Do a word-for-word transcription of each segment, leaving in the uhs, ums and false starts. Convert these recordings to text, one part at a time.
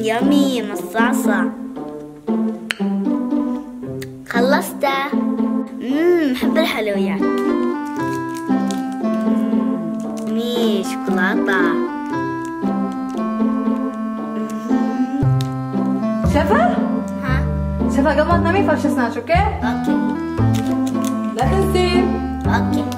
يمي مصاصة. خلصته. امم بحب الحلويات. مي شوكولاتة. شفا؟ ها؟ شفا قبل ما تنامي فرش اسنانك، اوكي؟ اوكي. لا تنسي. اوكي.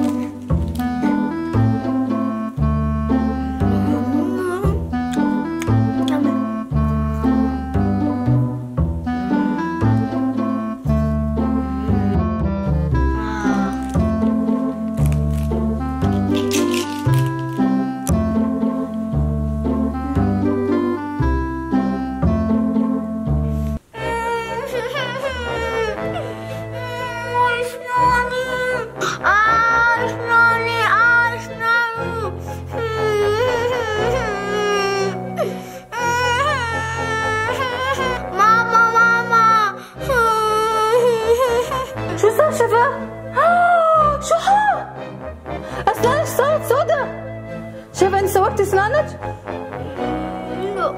شو صار شفا؟ شو هاد؟ اسنانك صارت سودا. شفا انت سويتي اسنانك؟ لا.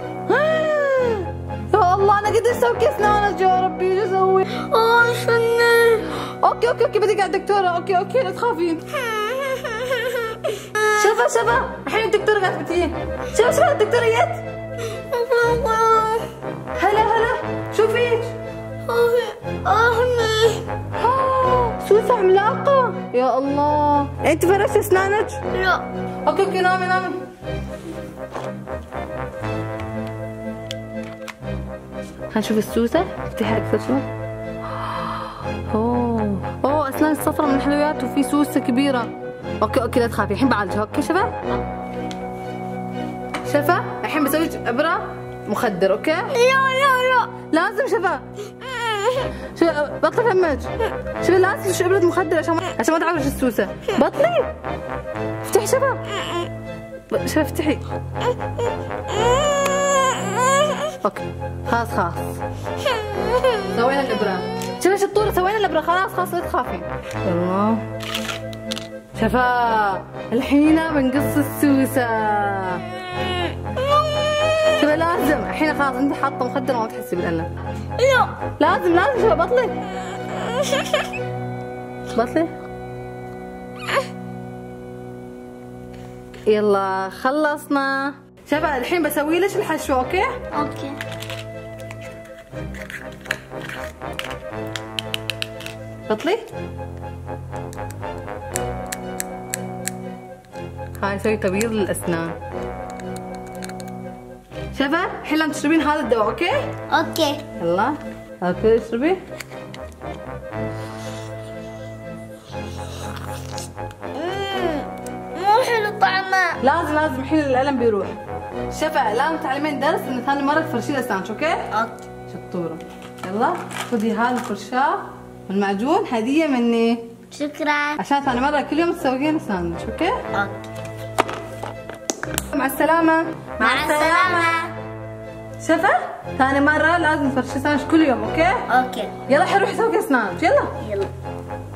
يا الله انا قدرت اسوي اسنانك يا ربي شو اسوي؟ اه شنو؟ اوكي اوكي اوكي بدك على الدكتورة، اوكي اوكي لا تخافين. شفا شفا الحين الدكتورة قاعدة تبكين. شفا شفا الدكتورة جت؟ هلا هلا شو فيك؟ أهني. سوسة عملاقة يا الله. انت فرشت اسنانك؟ لا. اوكي اوكي نامي نامي. هنشوف السوسة. افتحي اكثر شوي. اوه اوه اسنان الصفرة من الحلويات وفي سوسة كبيرة. اوكي اوكي لا تخافي الحين بعالجها. اوكي شفا؟ شفا الحين بسوي لك ابرة مخدر. اوكي؟ لا لا لا. لازم شفا. شو بطلي فمك. شوفي لازم شو ابرة مخدر عشان ما عشان ما تعورش السوسة. بطلي. افتحي شفا. شفا افتحي. اوكي خلاص خلاص. سوينا الابرة. شوفي شطورة سوينا الابرة خلاص خلاص لا تخافي. الله. شفا الحين بنقص السوسة. شوفي لازم الحين خلاص انت حاطة مخدر وما تحسي بالألم. لا. لازم لازم شوفي بطلي. بطلي. يلا خلصنا. شوفي الحين بسوي لك الحشو. اوكي؟ اوكي. بطلي. هاي نسوي تبييض للأسنان. شفا الحين لازم تشربين هذا الدواء. اوكي؟ اوكي. يلا اوكي اشربي. مو حلو طعمه. لازم لازم الحين الألم بيروح. شفا لازم تعلمين درس ان ثاني مرة تفرشين أسنانك. اوكي؟ اوكي. شطورة. يلا خذي هذا الفرشاة والمعجون هدية مني. شكرا. عشان ثاني مرة كل يوم تسوقين أسنانك. اوكي؟ اوكي. مع السلامة. مع السلامة. شفا ثاني مرة لازم تفرشي أسنانك كل يوم. اوكي؟ اوكي. يلا حروحي سوقي أسنانك. يلا. يلا.